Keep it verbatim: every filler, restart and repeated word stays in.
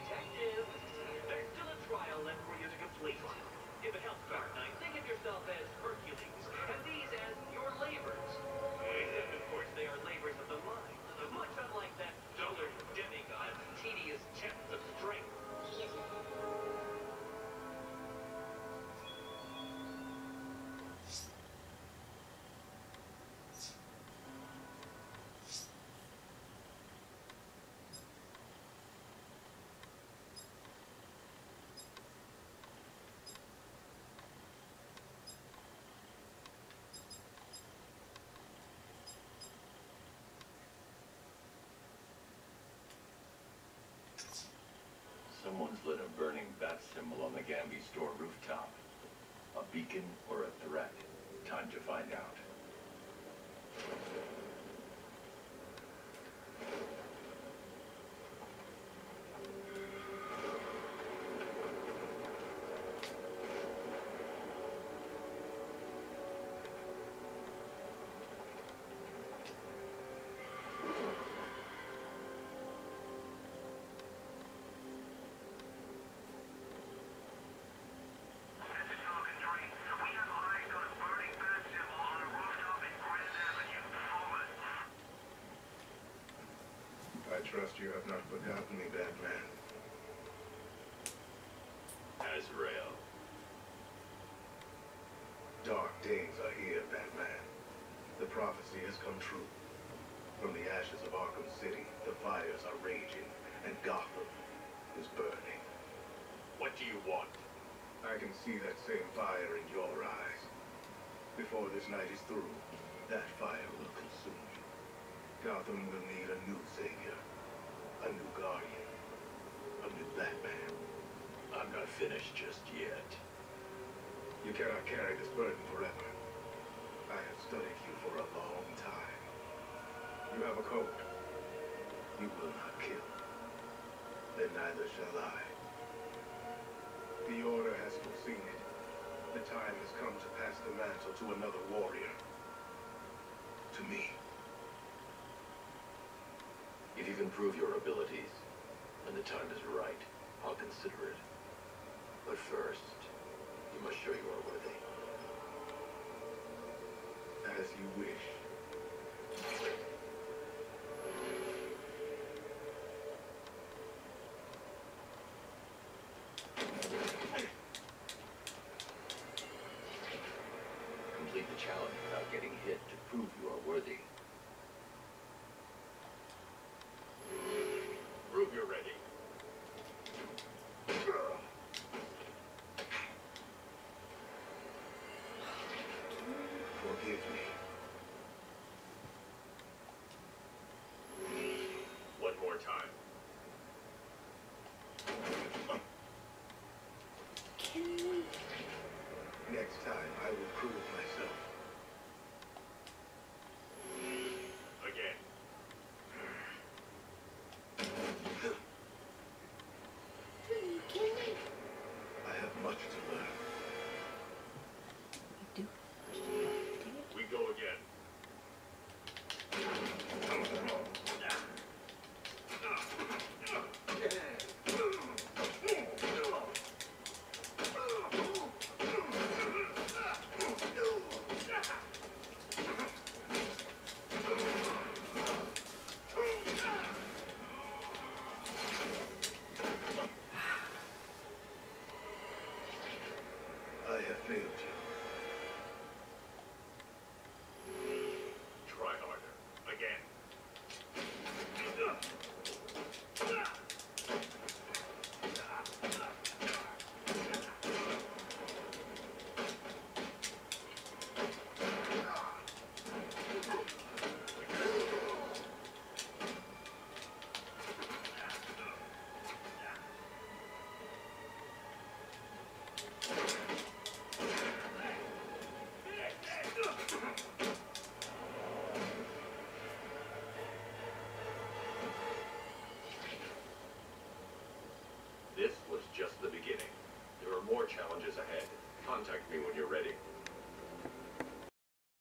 Detective, there's still a trial left for you to complete. If it helps, Arkham Knight, think of yourself as Hercules, and these as your labors. Except, of course, they are labors of the mind, much unlike that dullard demigod's tedious tests of strength. Someone's lit a burning bat symbol on the Gamby store rooftop. A beacon or a threat? Time to find out. I trust you have not forgotten me, Batman. Azrael. Dark days are here, Batman. The prophecy has come true. From the ashes of Arkham City, the fires are raging, and Gotham is burning. What do you want? I can see that same fire in your eyes. Before this night is through, that fire will consume you. Gotham will need a new savior, a new guardian, a new Batman. I'm not finished just yet. You cannot carry this burden forever. I have studied you for a long time. You have a code. You will not kill. Then neither shall I. The Order has foreseen it. The time has come to pass the mantle to another warrior. To me. If you can prove your abilities, and the time is right, I'll consider it. But first, you must show you are worthy. As you wish. Complete the challenge without getting hit to prove you are worthy. Prove you're ready. Forgive me. One more time.